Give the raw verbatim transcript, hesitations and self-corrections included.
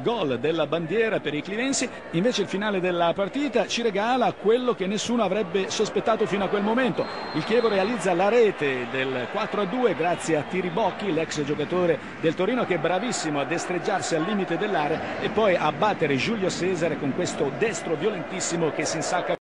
gol della bandiera per i clivensi. Invece il finale della partita ci regala quello che nessuno avrebbe sospettato fino a quel momento. Il Chievo realizza la rete del quattro a due grazie a Tiribocchi, l'ex giocatore del Torino, che è bravissimo a destreggiarsi al limite dell'area e poi a battere Giulio Cesare con questo destro violentissimo che si insacca